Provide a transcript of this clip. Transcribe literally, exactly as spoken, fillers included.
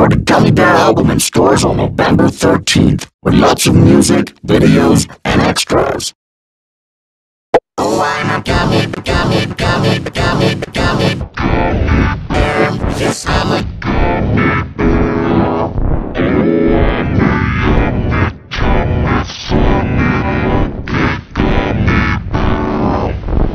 for the Gummy Bear album in stores on November thirteenth, with lots of music, videos,